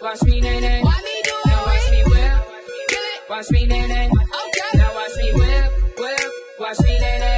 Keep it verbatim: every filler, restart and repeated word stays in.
Watch me, nene. Why me do it? Now watch me whip. Kill it. Watch me, nene. Okay. Now watch me whip, whip. Watch me, nene.